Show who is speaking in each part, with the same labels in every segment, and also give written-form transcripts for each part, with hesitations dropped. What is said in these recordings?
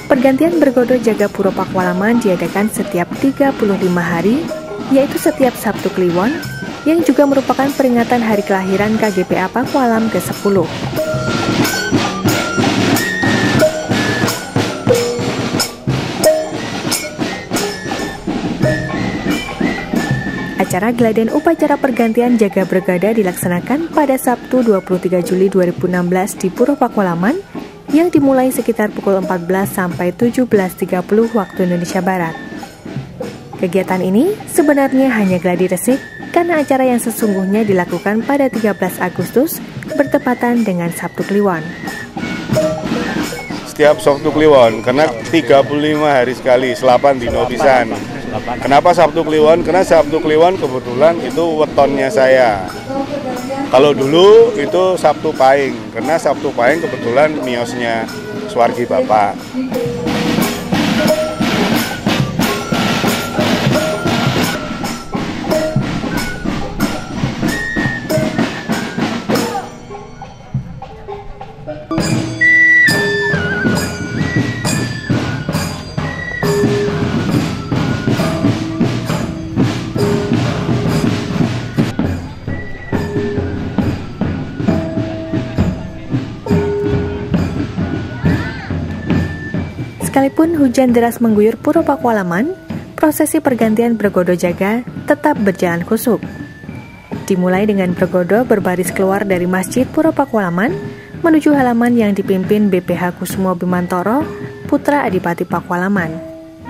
Speaker 1: Pergantian bergodo jaga Puro Pakualaman diadakan setiap 35 hari, yaitu setiap Sabtu Kliwon, yang juga merupakan peringatan hari kelahiran KGPA Pakualam ke-10. Acara geladan upacara pergantian jaga bergada dilaksanakan pada Sabtu 23 Juli 2016 di Puro Pakualaman yang dimulai sekitar pukul 14 sampai 17.30 waktu Indonesia Barat. Kegiatan ini sebenarnya hanya gladi resik karena acara yang sesungguhnya dilakukan pada 13 Agustus bertepatan dengan Sabtu Kliwon.
Speaker 2: Setiap Sabtu Kliwon, karena 35 hari sekali, selapan dino pisan. Kenapa Sabtu Kliwon? Karena Sabtu Kliwon kebetulan itu wetonnya saya. Kalau dulu itu Sabtu Pahing, karena Sabtu Pahing kebetulan miosnya Suwargi Bapak.
Speaker 1: Sekalipun hujan deras mengguyur Puro Pakualaman, prosesi pergantian bergodo jaga tetap berjalan khusyuk. Dimulai dengan bergodo berbaris keluar dari Masjid Puro Pakualaman menuju halaman yang dipimpin BPH Kusumo Bimantoro, putra Adipati Pakualaman.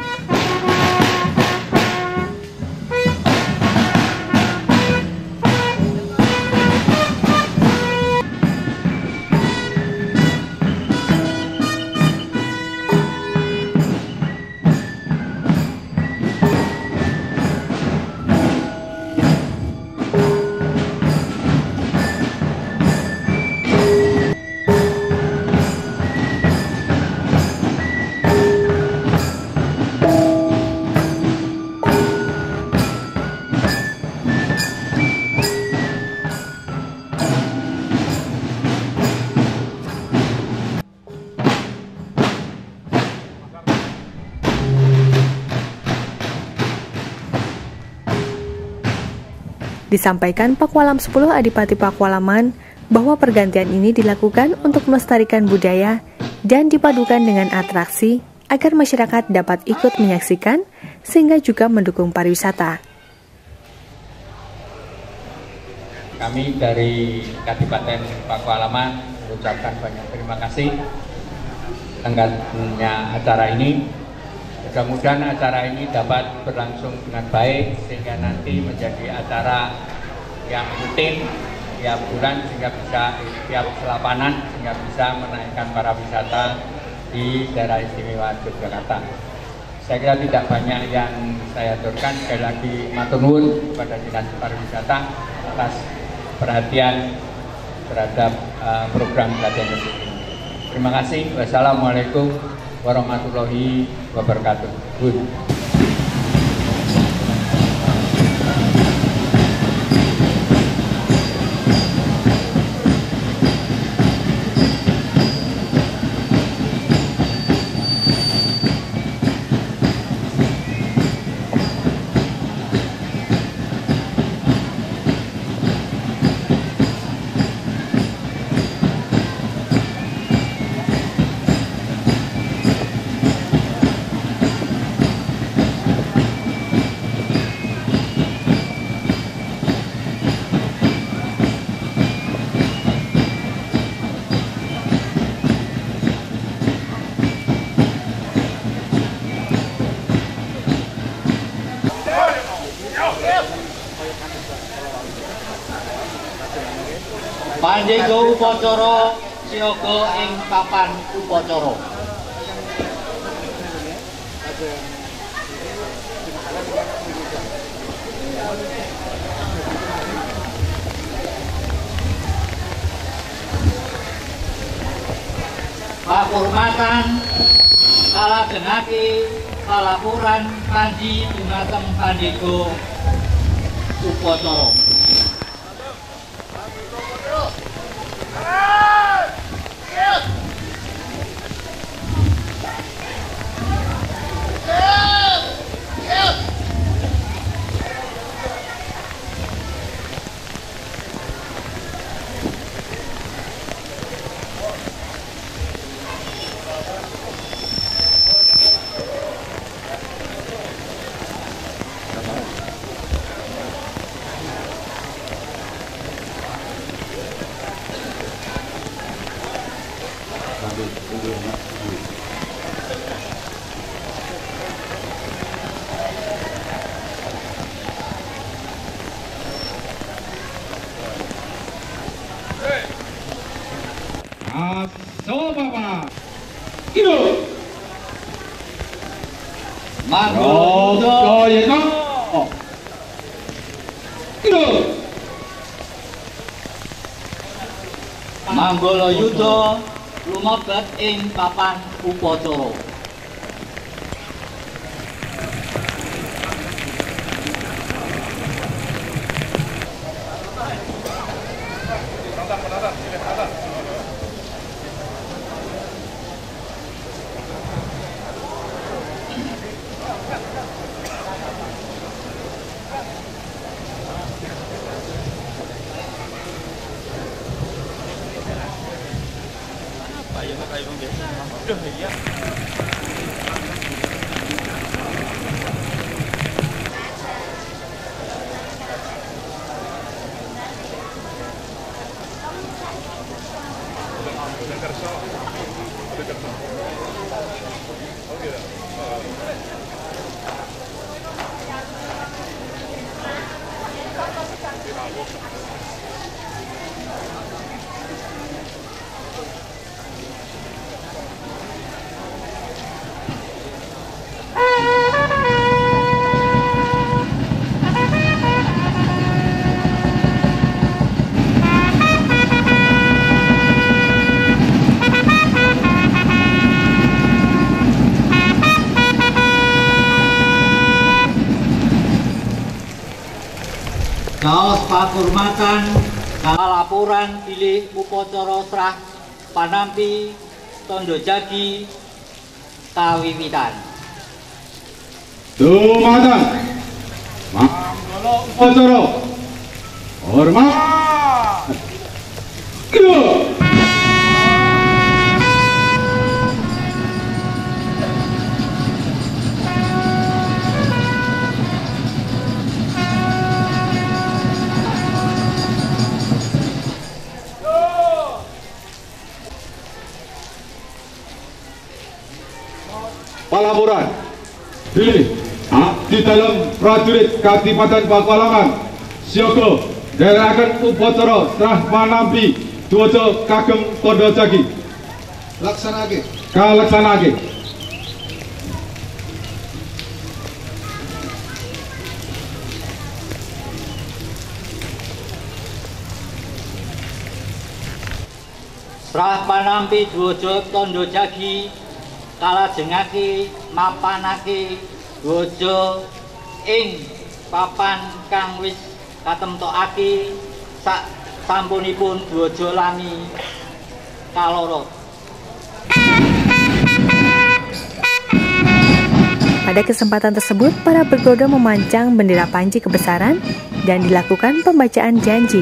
Speaker 1: Disampaikan Pakualam 10 Adipati Pakualaman bahwa pergantian ini dilakukan untuk melestarikan budaya dan dipadukan dengan atraksi agar masyarakat dapat ikut menyaksikan sehingga juga mendukung pariwisata.
Speaker 3: Kami dari Kadipaten Pakualaman mengucapkan banyak terima kasih tenggatnya acara ini. Mudah-mudahan acara ini dapat berlangsung dengan baik sehingga nanti menjadi acara yang rutin tiap bulan sehingga bisa tiap selapanan sehingga bisa menaikkan para wisata di daerah istimewa Yogyakarta. Saya kira tidak banyak yang saya aturkan. Sekali lagi matur nuwun kepada Dinas Pariwisata atas perhatian terhadap program pelatihan tersebut. Terima kasih. Wassalamualaikum warahmatullahi wabarakatuh.
Speaker 4: Pandega upacara siaga ing papan upacara. Pakurmatan kalajengaken palapuran panji dumateng pandega upacara.
Speaker 5: Bapak. Hidup.
Speaker 4: Manggolo
Speaker 5: Hidup.
Speaker 4: Manggolo Yudo lumebet ing papan upacara. Kaos pakurmatan kalapuran bilih upacara srah panampi tondo jagi kawiwitan.
Speaker 5: Dumateng Manggolo upacara. Hormat. Hidup. Palapuran pilih di dalam prajurit Kadipaten Pakualaman siaga nderekaken upacara srah panampi Dwaja kagem tondo jagi.
Speaker 6: Laksanake.
Speaker 5: Kalaksanake.
Speaker 4: Srah panampi Dwaja tondo jagi kalajengake mapanake Dwaja ing papan kang wis katemtokake sak sampunipun Dwaja lami kaloro.
Speaker 1: Pada kesempatan tersebut, para bergodo memancang bendera panji kebesaran dan dilakukan pembacaan janji.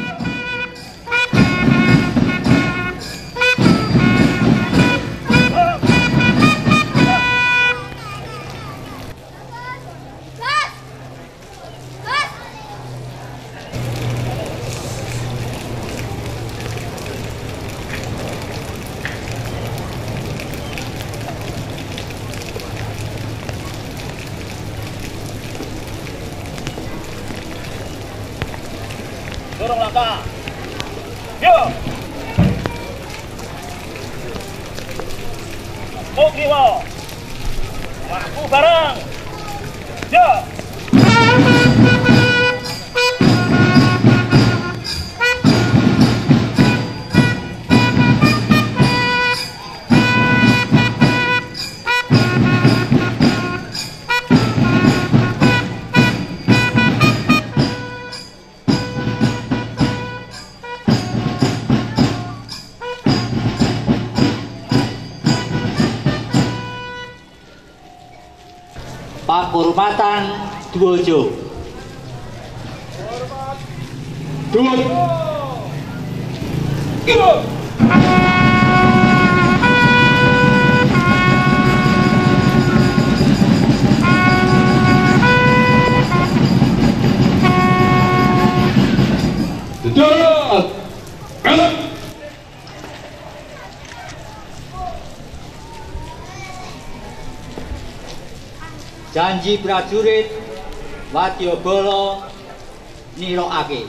Speaker 7: Dorong langkah. Yo. Mogiwo. Maju bareng. Yo.
Speaker 4: Pakurmatan Dwaja.
Speaker 5: Dwaja.
Speaker 4: janji prajurit wadyabala nirokake.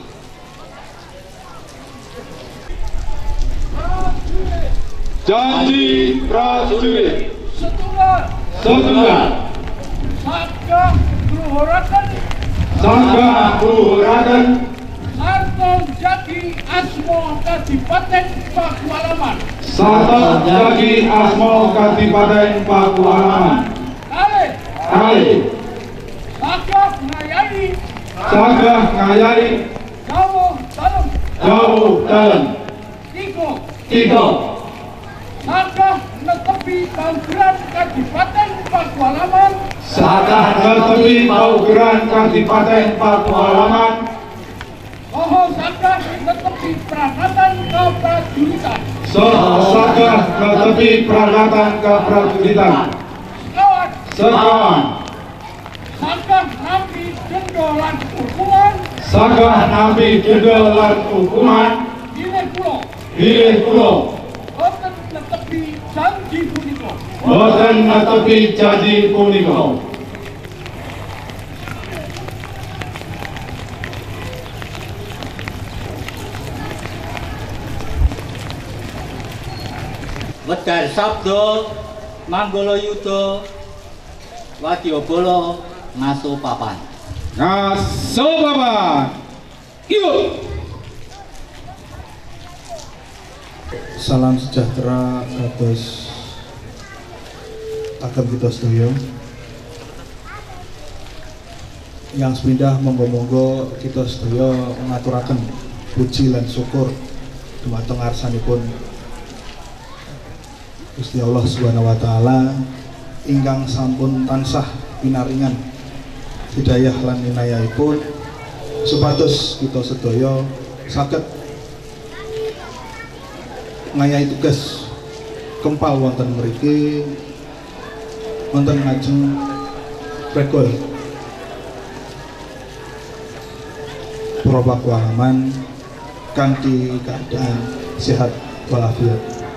Speaker 5: Janji prajurit
Speaker 7: Setunggal sagah luhuraken sarta jagi asma Kadipaten Pakualaman kalih sagah ngayani jauh dalem tiga sagah netepi paugeran Kadipaten Pakualaman saha sagah netepi perangkatan keprajuritan sekawan sagah nampi denda lan hukuman bilih kula boten netepi janji punika.
Speaker 4: Wedhar sabda Manggala Yuda wadyabala ngaso papan.
Speaker 5: Yuk.
Speaker 6: Salam sejahtera kados agem kita sedaya. Yang sepindah monggo-monggo kita sedaya ngaturaken puji lan syukur dumateng ngarsanipun Gusti Allah Subhanahu wa taala ingkang sampun tansah pinaringan hidayah lan inayahipun supados kita sedaya saged ngayahi tugas kempal wonten mriki wonten ngajeng pregol Pura Pakualaman kanthi keadaan sehat walafiat.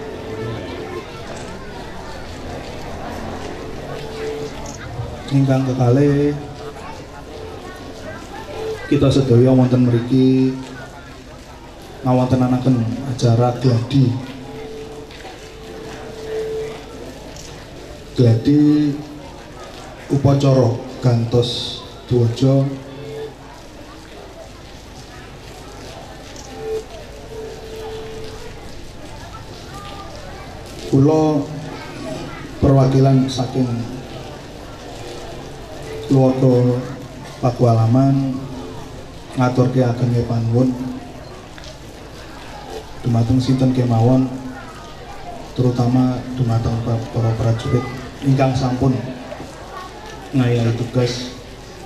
Speaker 6: Ingkang kekalih kita sedaya wonten mriki ngawontenanaken acara gladi upacara gantos Dwaja kula perwakilan saking keluarga Pakualaman ngaturke ageng panuwun dumateng sinten kemawon terutama dumateng para prajurit ingkang sampun ngayahi tugas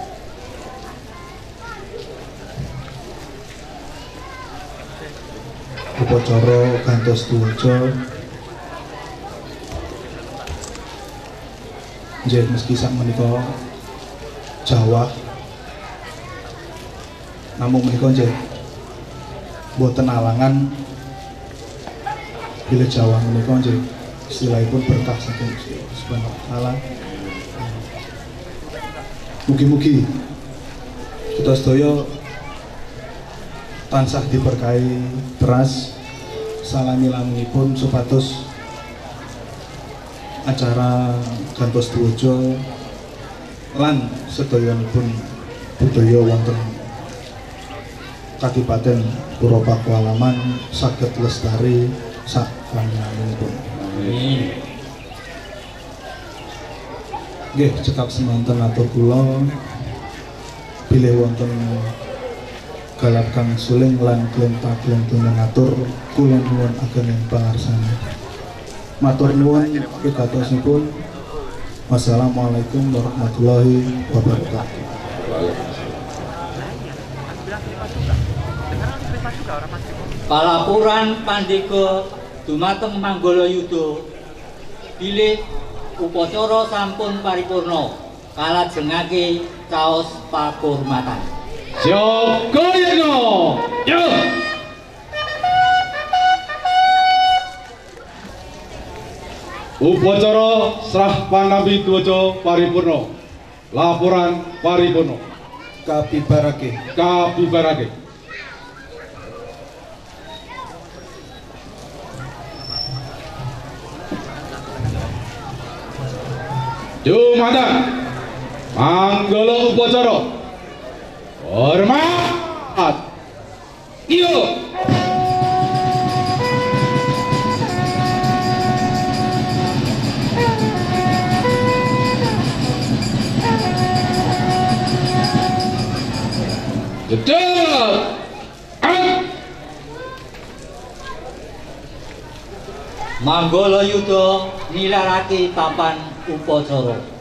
Speaker 6: upacara gantos Dwaja. Nggih meski sak menika Jawa namun menika nggih boten alangan bila Jawa menika nggih istilahipun berkah saking Gusti Subhanahu wa taala. Mugi-mugi kita sedaya tansah diberkahi teras salami-laminipun supados acara gantos Dwaja lan sedayanipun budaya wonten Kadipaten Pura Pakualaman saged lestari sak panjenenganipun. Amin. Nggih cekap semanten atur kula bilih wonten galap kang suling lan klenta-klentune ngatur kula nuwun ageng pangarsane. Matur nuwun pikantusipun. Wassalamualaikum warahmatullahi wabarakatuh.
Speaker 4: Palapuran pandika dumateng Manggala Yuda bilih upacara sampun paripurna kalajengake caos pakurmatan.
Speaker 5: Jogayana. Yo. Upacara serah panampi Dwaja paripurna. Laporan paripurna.
Speaker 6: Kapibarake.
Speaker 5: Kapibarake. Jumatan Manggala upacara. Hormat. Iyo. Jedab.
Speaker 4: Manggala Yuda nilarake papan upacara.